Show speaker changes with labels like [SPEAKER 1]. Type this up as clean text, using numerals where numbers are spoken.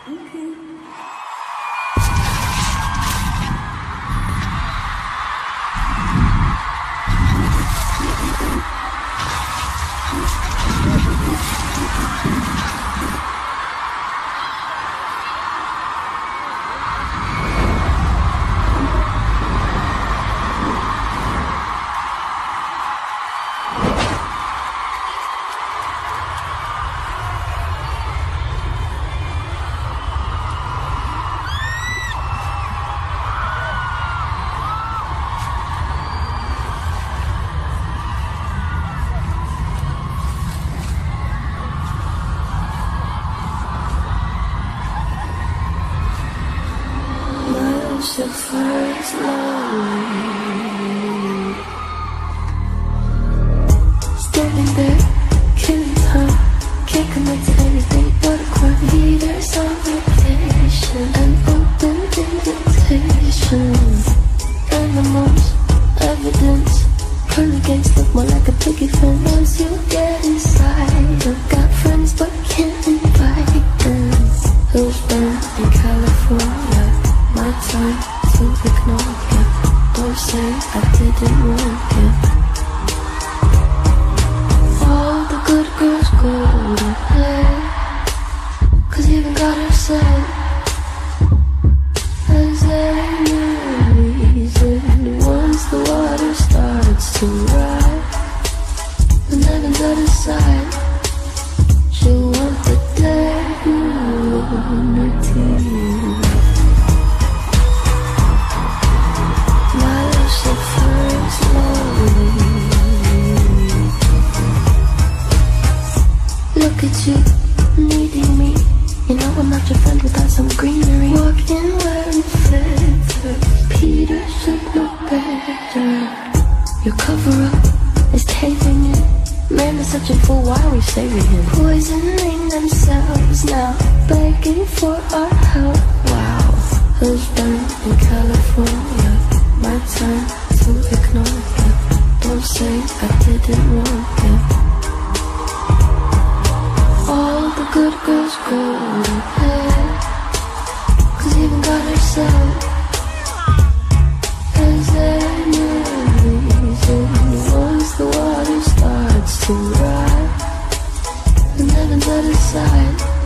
[SPEAKER 1] The first love, standing there, killing time, can't commit to anything but a crime. Leaders on vacation, an open invitation, animals, evidence, hurricanes look more like a picket fence. Once you get inside, I've got friends but can't invite them. Who's been in California? My time to ignore you. Don't say I didn't warn you. All the good girls go to bed, 'cause you even got her said. Is there any reason once the water starts to rise, when heaven's at her side, she'll want the dignity. Look at you, needing me. You know I'm not your friend without some greenery. Walking wearing feathers, Peter should know better. Your cover-up is caving in. Man is such a fool, why are we saving him? Poisoning themselves now, begging for our help. Wow, who's been in California? My time to ignore you. Don't say I didn't warn you. All the good girls go to bed, 'cause you even got herself. Is there any reason once the water starts to rise, and heaven's at her side,